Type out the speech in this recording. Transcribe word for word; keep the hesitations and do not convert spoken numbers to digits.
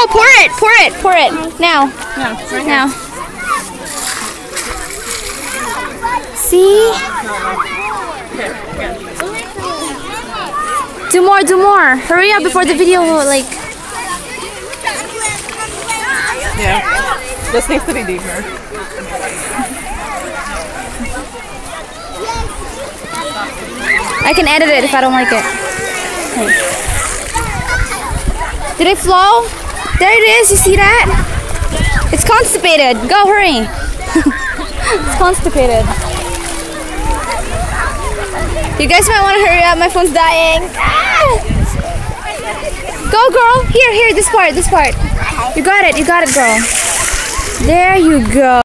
go, pour it, pour it, pour it. Now. No, right now. See? Do more, do more. Hurry up before the video will, like... Yeah. This needs to be deeper. I can edit it if I don't like it. Okay. Did it flow? There it is, you see that? It's constipated. Go, hurry. It's constipated. You guys might want to hurry up, my phone's dying. Ah! Go, girl. Here, here, this part, this part. You got it, you got it, girl. There you go.